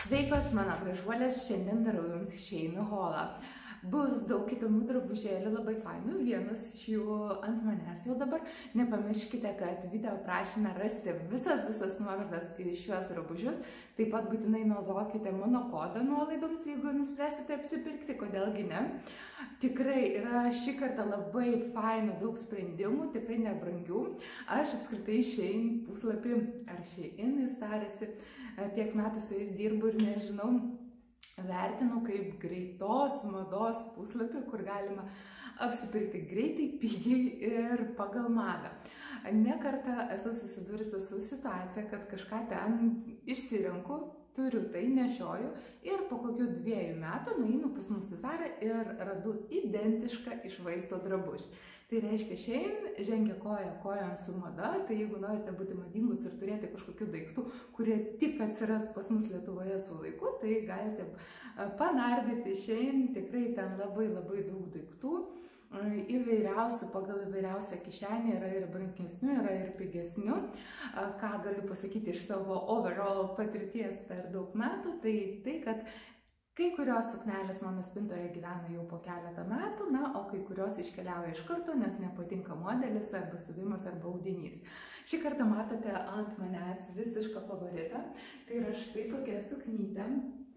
Sveikos, mano gražuolės, šiandien darau jums Shein haulą. Bus daug įdomių drabužėlių, labai fainų, vienas iš jų ant manęs jau dabar. Nepamirškite, kad video aprašyme rasite visas nuorodas į šiuos drabužius. Taip pat būtinai naudokite mano kodą nuolaidoms, jeigu nuspręsite apsipirkti, kodėlgi ne. Tikrai yra šį kartą labai fainų, daug sprendimų, tikrai nebrangių. Aš apskritai Shein puslapį, ar Shein jis tarėsi, tiek metų su jais dirbu ir nežinau, vertinu kaip greitos mados puslapį, kur galima apsipirkti greitai, pigiai ir pagal madą. Ne kartą esu susidūrusi su situacija, kad kažką ten išsirenku, turiu tai, nešioju ir po kokių 2 metų nueinu pas mus į Zarą ir radu identišką išvaisto drabužį. Tai reiškia, Shein žengia kojon su mada, tai jeigu norite būti madingus ir turėti kažkokių daiktų, kurie tik atsiras pas mus Lietuvoje su laiku, tai galite panardyti Shein, tikrai ten labai daug daiktų. Įvairiausių, pagal įvairiausią kišenį, yra ir brangesnių, yra ir pigesnių. Ką galiu pasakyti iš savo overall patirties per daug metų, tai kad kai kurios suknelės mano spintoje gyvena jau po keletą metų, o kai kurios iškeliauja iš karto, nes nepatinka modelis arba siuvimas arba audinys. Šį kartą matote ant manęs visišką favoritą, tai yra štai tokia suknytė.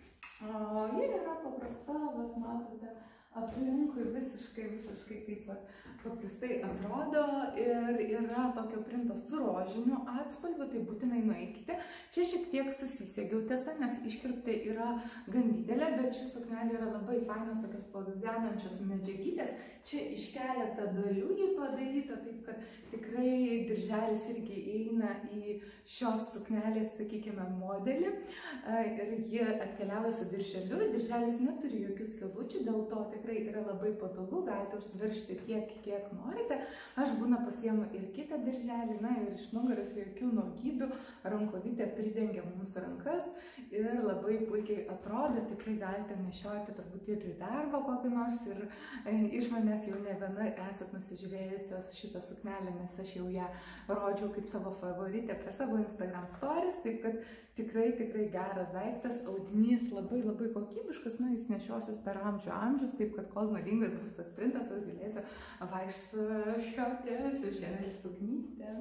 Ji yra paprasta, matote, aplinkui visiškai taip paprastai atrodo ir yra tokio printo su rožiniu atspalviu, tai būtinai nueikite. Čia šiek tiek susisegiau, tiesa, nes iškirptė yra gan didelė, bet ši suknelė yra labai fainos, tokios plazdanančios medžiagytės. Čia iš keletą dalių jį padaryta, taip kad tikrai dirželis irgi įeina į šios suknelės, sakykime, modelį. Ir ji atkeliauja su dirželiu. Dirželis neturi jokių skylučių, dėl to tikrai yra labai patogu, galite užsiveržti tiek, kiek norite. Aš būna pasiemu ir kitą dirželį, ir iš nugaros jokių nuogybių, rankovytė pridengia mums rankas ir labai puikiai atrodo, tikrai galite nešioti turbūt ir į darbą kokį nors ir iš manęs jau ne viena esat nusižiūrėjusios šitą suknelę, nes aš jau ją rodžiau kaip savo favoritę prie savo Instagram stories, taip kad tikrai geras daiktas, audinys labai kokybiškas, jis nešiosis per amžius, taip kad kol madingas bus tas printas, aš galėsiu vaikščioti su šia suknyte.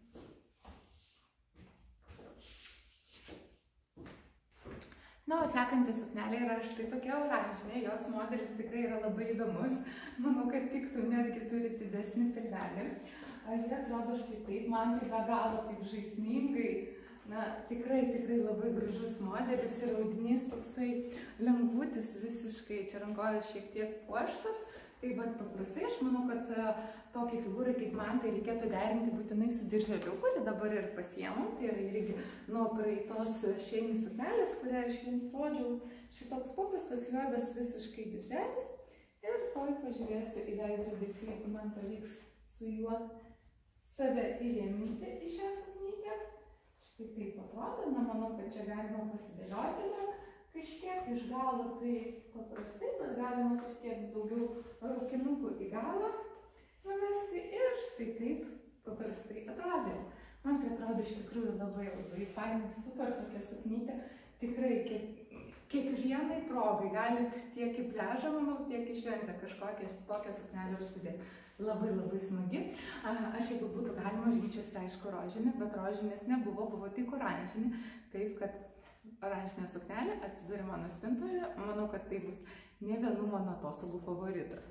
O sekanti suknelė yra štai tokia oranžinė, jos modelis tikrai yra labai įdomus, manau, kad tiktų netgi turi didesnį pilvelį. Jie atrodo štai taip, man tai be galo taip žaismingai, tikrai labai gražus modelis ir audinys toksai lengvutis visiškai, čia rankovės šiek tiek puoštas. Tai paprastai aš manau, kad tokiai figūrai kaip man tai reikėtų derinti būtinai su dirželiu, kurį dabar ir pasiemam. Tai yra irgi nuo praeitos Shein suknelės, kurią aš jums rodžiau. Šitoks paprastas juodas visiškai dirželis. Ir toj pažiūrėsiu į veidrodį, kaip man pavyks su juo save įrėminti į šią suknytę. Štai taip atrodo, manau, kad čia galima pasidėlioti kažkiek iš galo, tai paprastai, bet galima kažkiek daugiau raukinukų į galą numesti ir štai taip paprastai atrodė. Man tai atrodo iš tikrųjų labai fainai, super tokia suknytė. Tikrai kiekvienai progai galit tiek į pliažą, manau, tiek į šventę kažkokią tokią suknelę užsidėti. Labai smagi. Aš, jeigu būtų galima, rinkčiausi, aišku, rožinį, bet rožinės nebuvo, buvo tik oranžinė. Taip, kad oranžinė suknelė atsidūrė mano spintoje. Manau, kad tai bus ne vienų mano atostogų favoritas.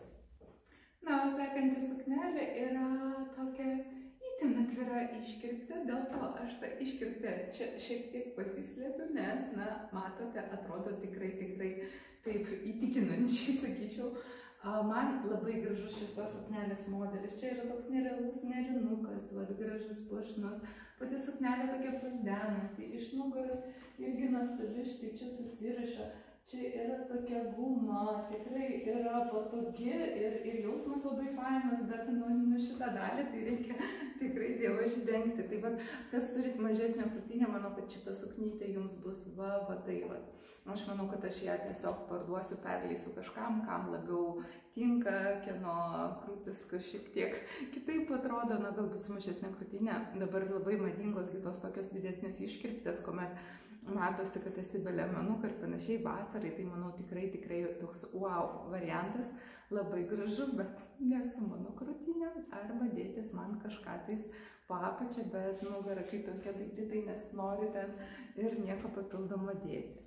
O sekanti suknelė yra tokia itin atvira iškirptė, dėl to aš tą iškirptę čia šiek tiek pasislėpiu, nes, matote, atrodo tikrai taip įtikinančiai, sakyčiau. Man labai gražus šitos suknelės modelis. Čia yra toks nerealus nerinukas, gražus puošnus. Pati suknelė tokia plazdananti, iš nugaros irgi nuostabi, štai čia susiriša. Čia yra tokia guma, tikrai yra patogi ir jausmas labai fainas, bet šitą dalį tai reikia tikrai dievaži dengti. Tai kas turit mažesnę krūtinę, manau, kad šita suknytė jums bus tai. Aš manau, kad aš ją tiesiog parduosiu, perleisiu kažkam, kam labiau tinka, kieno krūtis šiek tiek kitaip atrodo, na galbūt su mažesnė krūtinė. Dabar labai madingos tos tokios didesnės iškirptės, kuomet matosi, kad esi be liemenukų ir panašiai vasarai, tai manau tikrai toks wow variantas, labai gražu, bet ne su mano krūtinė, arba dėtis man kažką tais po apačią, bet nugara kai tokia tai nesinori ten ir nieko papildomo dėti.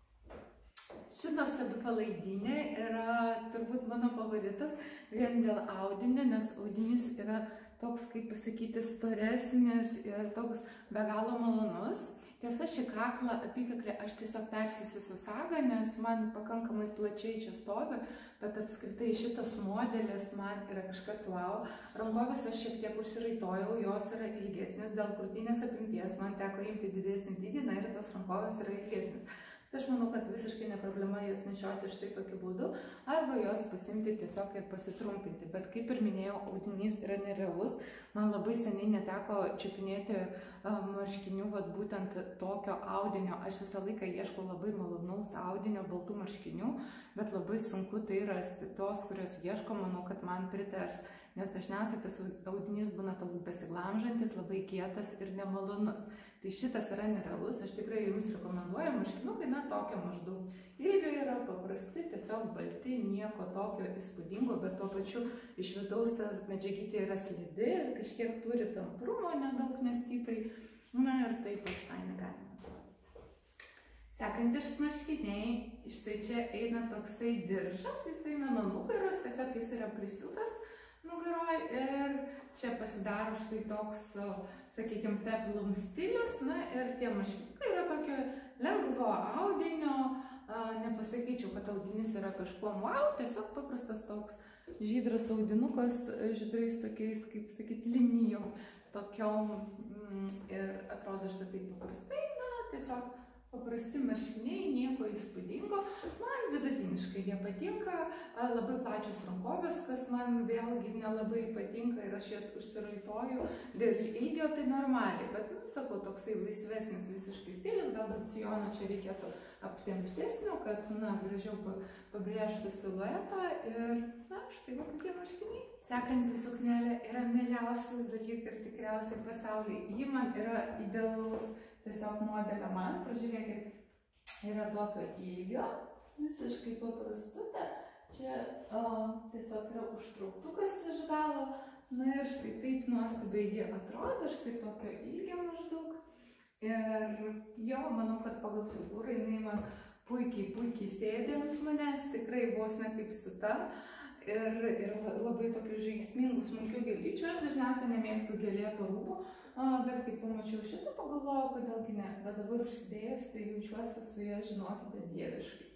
Ši nuostabi palaidinė yra turbūt mano favoritas vien dėl audinio, nes audinys yra toks, kaip pasakyti, storesnis ir toks be galo malonus. Tiesa, šį kaklą, apykaklę aš tiesiog persisiu su saga, nes man pakankamai plačiai čia stovi, bet apskritai šitas modelis man yra kažkas wow. Rankovės aš šiek tiek užsiraitojau, jos yra ilgesnės, dėl krūtinės apimties man teko imti didesnį dydį, na ir tos rankovės yra ilgesnės. Tai aš manau, kad visiškai ne problema jas nešioti štai tokiu būdu, arba jos pasimti tiesiog ir pasitrumpinti. Bet kaip ir minėjau, audinys yra nerealus. Man labai seniai neteko čiupinėti marškinių, vat būtent tokio audinio. Aš visą laiką ieškau labai malonaus audinio, baltų marškinių, bet labai sunku tai rasti. Tos, kurios ieško, manau, kad man pritars. Nes dažniausiai tas audinys būna toks besiglamžantis, labai kietas ir nemalonus. Tai šitas yra nerealus, aš tikrai jums rekomenduoju, marškinukai, na, tokio maždaug ilgio yra, paprasti, tiesiog balti, nieko tokio įspūdingo, bet tuo pačiu iš vidaus ta medžiagytė yra slidi, kažkiek turi tamprumo, nedaug, nestipriai, na ir taip fainai galima. Sekantis marškiniai, štai čia eina toksai diržas, jis eina nuo nugaros, tiesiog jis yra prisiūtas nugaroj ir čia pasidaro štai toks, sakykime, peplum stilius, na ir tie marškiniukai yra tokio lengvo audinio, nepasakyčiau, kad audinys yra kažkuo wow, tiesiog paprastas toks žydras audinukas, žydrais tokiais, kaip sakyti, linijom, tokiom ir atrodo štai taip paprastai, na, tiesiog paprasti marškiniai, nieko įspūdingo, man vidutiniškai jie patinka, labai plačios rankovės, kas man vėlgi nelabai patinka ir aš jas užsiraitoju, dėl ilgio tai normaliai, bet, na, sakau, toksai laisvesnis visiškai stilius, galbūt sijono čia reikėtų aptemptesnio, kad, na, gražiau pabrėžti siluetą ir, na, štai va tokie marškiniai. Sekanti suknelė yra mieliausias dalykas tikriausiai pasaulyje, ji man yra idealaus tiesiog modelio man, pažiūrėkit, yra tokio ilgio, visiškai paprastutė, čia tiesiog yra užtrauktukas iš galo, na ir štai taip nuostabiai jie atrodo, štai tokio ilgio maždaug. Ir jo, manau, kad pagal figūrą jinai man puikiai sėdi ant manęs, tikrai vos ne kaip suta. Ir labai tokių žaismingų, smulkių gėlyčių. Aš dažniausiai nemėgstu gėlėto rūbų, bet kai pamačiau šitą, pagalvojau, kodėlgi ne. Bet dabar užsidėjus, tai jaučiuosi su ja, žinokite, dieviškai.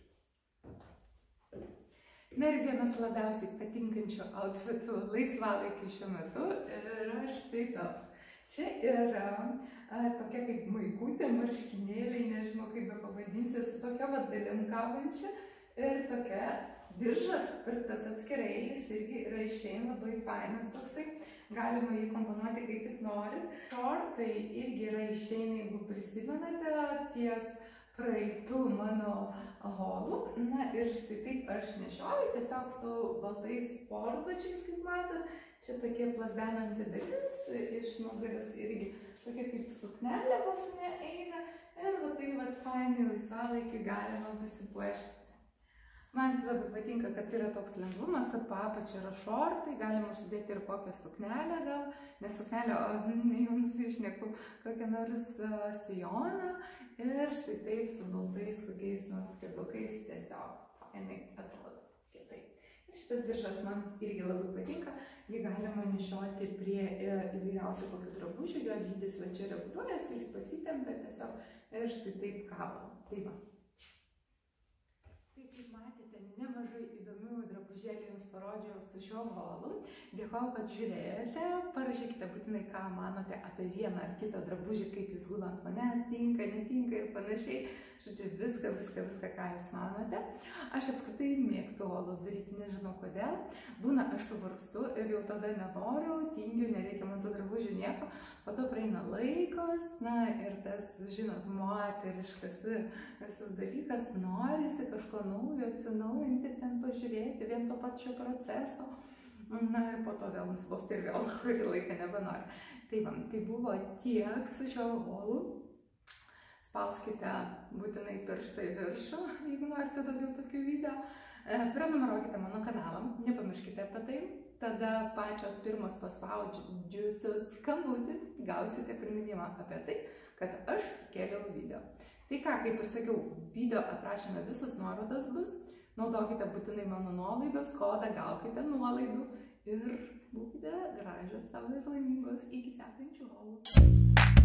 Na ir vienas labiausiai patinkančių outfitų laisvalaikių šiuo metu yra štai toks. Čia yra tokia kaip maikutė, marškinėliai, nežinau kaip be pavadinsi, su tokia vadalim kabančia ir tokia diržas pirktas atskirai, jis irgi yra išein labai fainas toksai, galima jį komponuoti kaip tik nori. Šortai irgi yra išein, jeigu prisimenate, ties praeitų mano holų. Na ir štai taip aš nešioju, tiesiog su baltais sportbačiais, kaip matot. Čia tokie plazdenanti dalis, iš nugaras irgi tokia kaip suknelė vos neeina. Ir va tai va fainai laisvalaikiu galima pasipuošti. Man labai patinka, kad yra toks lengvumas, kad po apačia yra šortai, galima užsidėti ir kokią suknelę gal, nes suknelę, jums išneku kokią nors sijoną ir štai taip su baltais kokiais nors kedukais tiesiog jinai atrodo kitaip. Ir šitas diržas man irgi labai patinka, jį galima nešioti prie įvairiausių kokių drabužių, jo dydis va čia reguliuojasi, jis pasitempia tiesiog ir štai taip kabo. Tai va. Kaip matėte, nemažai įdomių drabužėlių jums parodžiau su šiuo holu. Dėkoju, kad žiūrėjote. Parašykite būtinai, ką manote apie vieną ar kitą drabužį, kaip jis gula ant manęs, tinka, netinka ir panašiai. Žodžiu, viską, ką jūs manote. Aš apskritai mėgstu holus daryti, nežinau kodėl. Būna, aš pavargstu ir jau tada nenoriu, tingiu, nereikia man tų drabužių nieko. Po to praeina laikas, na ir tas, žinot, moteriškas visas dalykas, norisi kažko naujo, atsinaujinti, ten pažiūrėti. pažiūrėti vien to pačio proceso. Na ir po to vėl nusibosta ir vėl kurį laiką nebenori. Tai va, tai buvo tiek su šiuo holu. Spauskite būtinai pirštą į viršų, jeigu norite daugiau tokių video. Prenumeruokite mano kanalą, nepamirškite apie tai. Tada pačios pirmos paspaudžiusios skambutį gausite priminimą apie tai, kad aš kėliau video. Tai ką, kaip ir sakiau, video aprašyme visas nuorodas bus. Naudokite būtinai mano nuolaidos kodą, gaukite nuolaidų ir būkite gražios savo ir laimingos iki sekančių holų.